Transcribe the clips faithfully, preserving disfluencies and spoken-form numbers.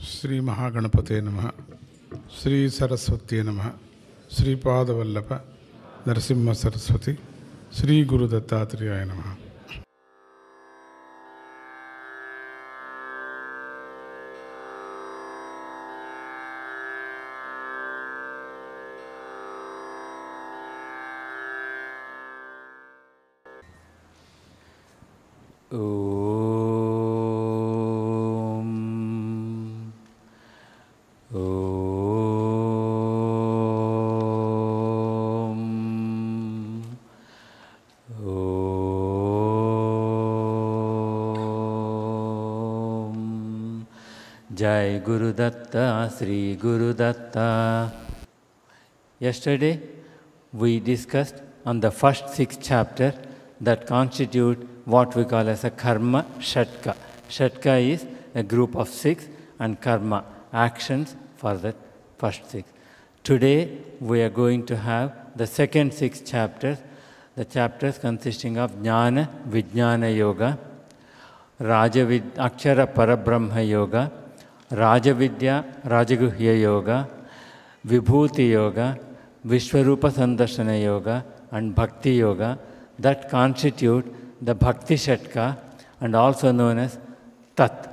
Sri Mahaganapathye Namaha, Sri Saraswati Namaha, Sri Padavallabha, Narasimha Saraswati, Sri Guru Dattatreya Namaha. Om. Om. Om. Jai Guru Datta, Sri Guru Datta. Yesterday we discussed on the first six chapters that constitute what we call as a karma shatka. Shatka is a group of six and karma, actions for the first six. Today we are going to have the second six chapters, the chapters consisting of Jnana Vijnana Yoga, Rajavid Akshara Parabrahma Yoga, Rajavidya Rajaguhya Yoga, Vibhuti Yoga, Vishwarupa Sandarshana Yoga and Bhakti Yoga that constitute the Bhakti Shatka and also known as Tat.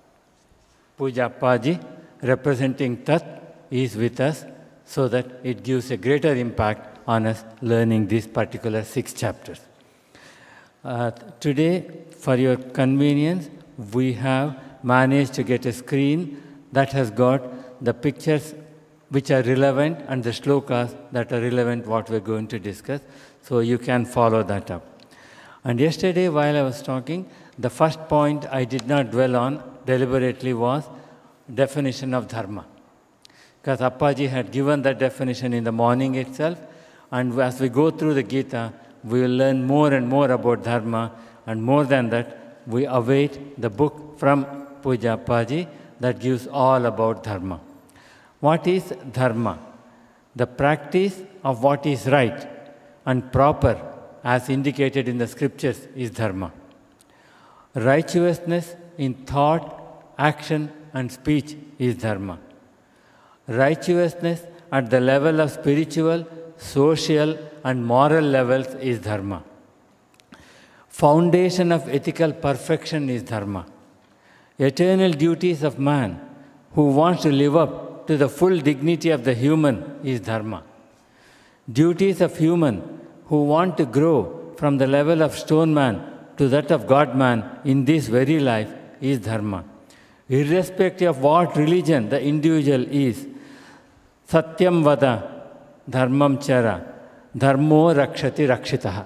Puja Appaji, representing Tat, is with us so that it gives a greater impact on us learning these particular six chapters. Uh, today, for your convenience, we have managed to get a screen that has got the pictures which are relevant and the shlokas that are relevant what we're going to discuss, so you can follow that up. And yesterday while I was talking, the first point I did not dwell on deliberately was definition of dharma. Because Appaji had given that definition in the morning itself, and as we go through the Gita, we will learn more and more about dharma, and more than that, we await the book from Puja Appaji that gives all about dharma. What is dharma? The practice of what is right and proper as indicated in the scriptures is dharma. Righteousness in thought, action and speech is dharma. Righteousness at the level of spiritual, social and moral levels is dharma. Foundation of ethical perfection is dharma. Eternal duties of man who wants to live up to the full dignity of the human is dharma. Duties of human who want to grow from the level of stone man to that of God man in this very life is dharma. Irrespective of what religion the individual is, satyam vada, dharmam chara, dharmo rakshati rakshitaha.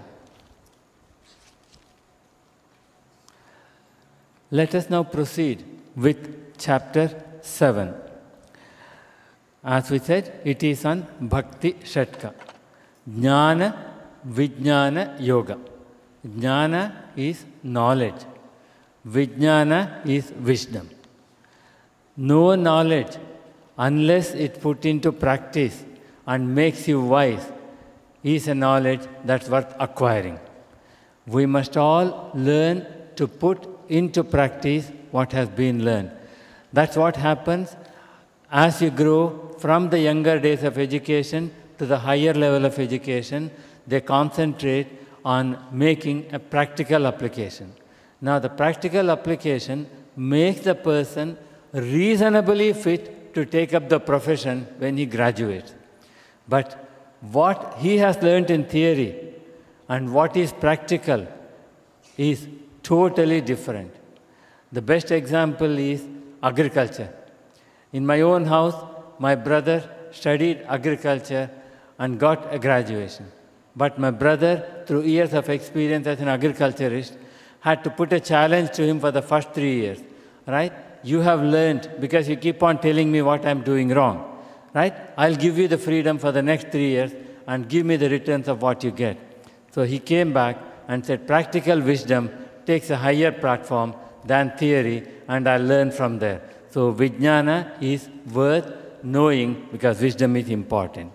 Let us now proceed with chapter seven. As we said, it is on Bhakti Shatka. Jnana Vijnana Yoga. Jnana is knowledge. Vijnana is wisdom. No knowledge, unless it put into practice and makes you wise, is a knowledge that's worth acquiring. We must all learn to put into practice what has been learned. That's what happens as you grow from the younger days of education to the higher level of education. They concentrate on making a practical application. Now, the practical application makes the person reasonably fit to take up the profession when he graduates. But what he has learned in theory and what is practical is totally different. The best example is agriculture. In my own house, my brother studied agriculture and got a graduation. But my brother, through years of experience as an agriculturist, had to put a challenge to him for the first three years. Right? You have learned because you keep on telling me what I'm doing wrong. Right? I'll give you the freedom for the next three years and give me the returns of what you get. So he came back and said, practical wisdom takes a higher platform than theory, and I'll learn from there. So Vijnana is worth knowing because wisdom is important.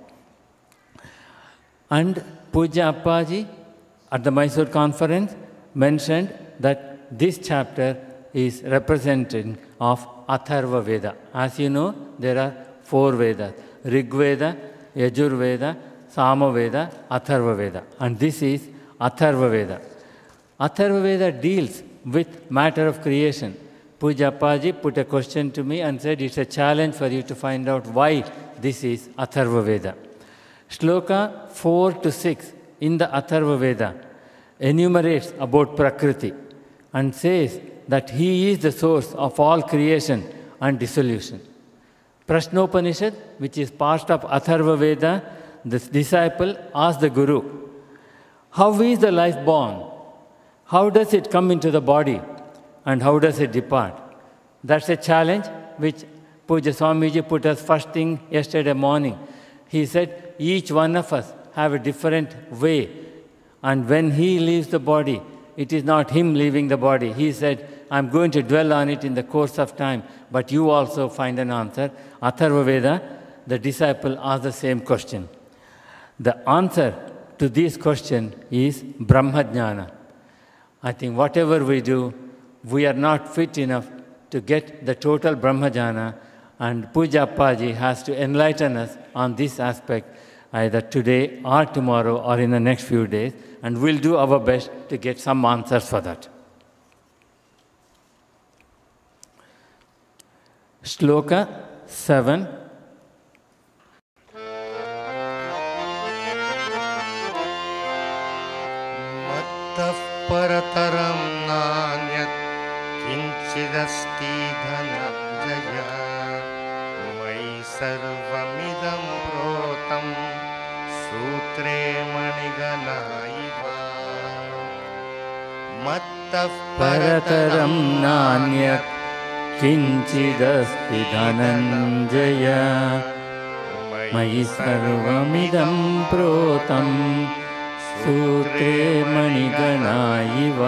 And Puja Appaji at the Mysore conference mentioned that this chapter is representing of Atharva Veda. As you know, there are four Vedas: Rig Veda, Yajur Veda, Sama Veda, Atharva Veda. And this is Atharva Veda. Atharva Veda deals with matter of creation. Puja Appaji put a question to me and said it's a challenge for you to find out why this is Atharva Veda. Shloka four to six in the Atharva Veda enumerates about Prakriti and says that he is the source of all creation and dissolution. Prashnopanishad, which is part of Atharva Veda, the disciple asked the Guru, how is the life born? How does it come into the body? And how does it depart? That's a challenge which Puja Swamiji put us first thing yesterday morning. He said, each one of us have a different way. And when he leaves the body, it is not him leaving the body. He said, I'm going to dwell on it in the course of time, but you also find an answer. Atharva Veda, the disciple asked the same question. The answer to this question is Brahmajnana. I think whatever we do, we are not fit enough to get the total Brahmajnana, and Puja Appaji has to enlighten us on this aspect either today or tomorrow or in the next few days, and we'll do our best to get some answers for that. Shloka seven. परतरं नान्यत् किञ्चिदस्ति Dhananjay मयि सर्वमिदं प्रोतं सूत्रे मणिगणा इव मत्तः परतरं नान्यत् किञ्चिदस्ति धनञ्जय मयि सर्वमिदं प्रोतं सूत्रे मणिगणा इव.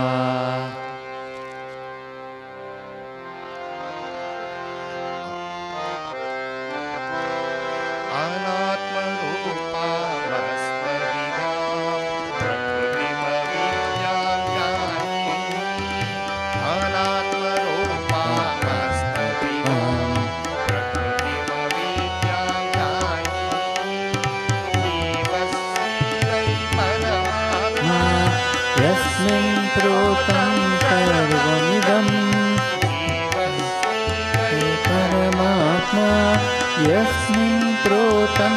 यस्मिन् प्रोतं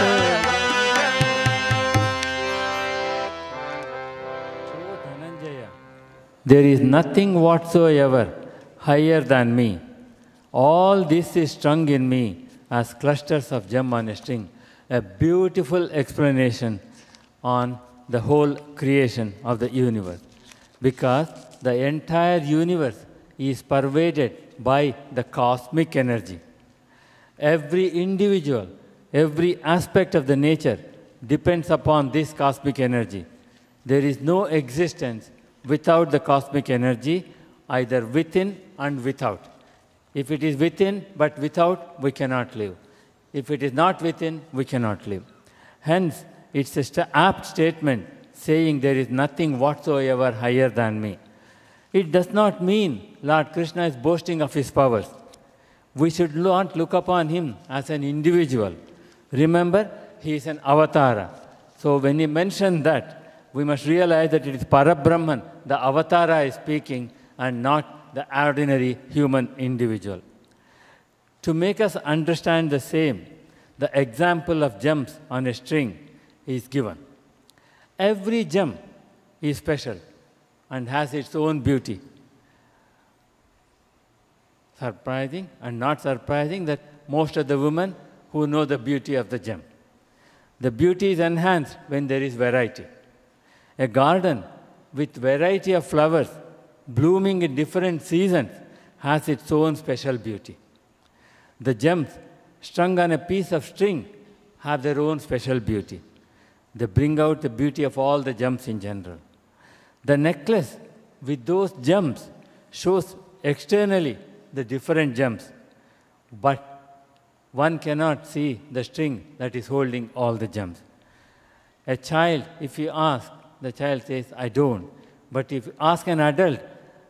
There is nothing whatsoever higher than me. All this is strung in me as clusters of gem on a string. A beautiful explanation on the whole creation of the universe. Because the entire universe is pervaded by the cosmic energy. Every individual, every aspect of the nature depends upon this cosmic energy. There is no existence without the cosmic energy, either within and without. If it is within but without, we cannot live. If it is not within, we cannot live. Hence, it's a st- apt statement saying there is nothing whatsoever higher than me. It does not mean Lord Krishna is boasting of his powers. We should not look upon him as an individual. Remember, he is an avatara. So when he mentioned that, we must realize that it is Parabrahman, the avatara is speaking, and not the ordinary human individual. To make us understand the same, the example of gems on a string is given. Every gem is special and has its own beauty. Surprising and not surprising that most of the women who know the beauty of the gem. The beauty is enhanced when there is variety. A garden with variety of flowers blooming in different seasons has its own special beauty. The gems strung on a piece of string have their own special beauty. They bring out the beauty of all the gems in general. The necklace with those gems shows externally the different gems, but one cannot see the string that is holding all the gems. A child, if you ask, the child says, I don't. But if you ask an adult,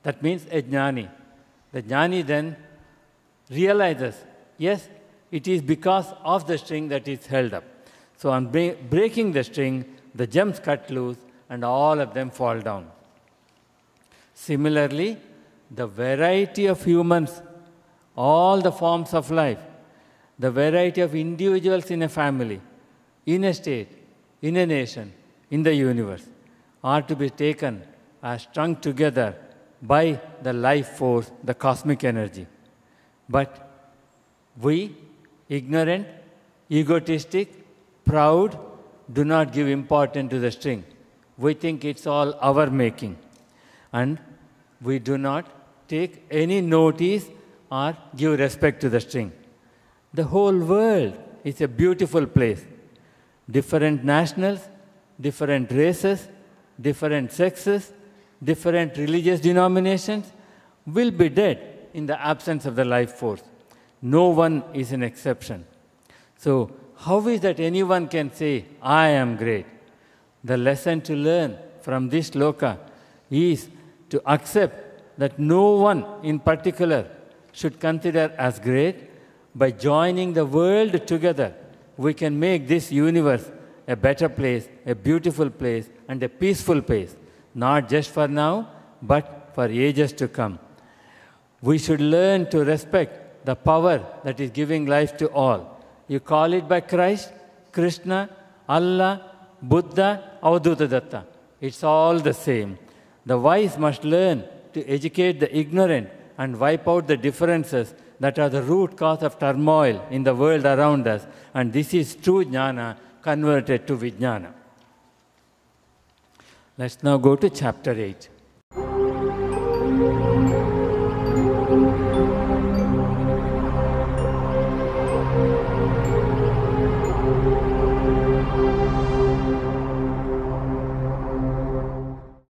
That means a jnani. The jnani then realizes, yes, it is because of the string that is held up. So on bre- breaking the string, the gems cut loose and all of them fall down. Similarly, the variety of humans, all the forms of life, the variety of individuals in a family, in a state, in a nation, in the universe, are to be taken as strung together by the life force, the cosmic energy. But we, ignorant, egotistic, proud, do not give importance to the string. We think it's all our making. And we do not take any notice or give respect to the string. The whole world is a beautiful place. Different nationals, different races, different sexes, different religious denominations will be dead in the absence of the life force. No one is an exception. So, how is that anyone can say, I am great? The lesson to learn from this shloka is to accept that no one in particular should consider as great. By joining the world together, we can make this universe a better place, a beautiful place, and a peaceful place, not just for now, but for ages to come. We should learn to respect the power that is giving life to all. You call it by Christ, Krishna, Allah, Buddha, Avadhuta Datta. It's all the same. The wise must learn to educate the ignorant and wipe out the differences that are the root cause of turmoil in the world around us. And this is true jnana converted to vijnana. Let's now go to chapter eight.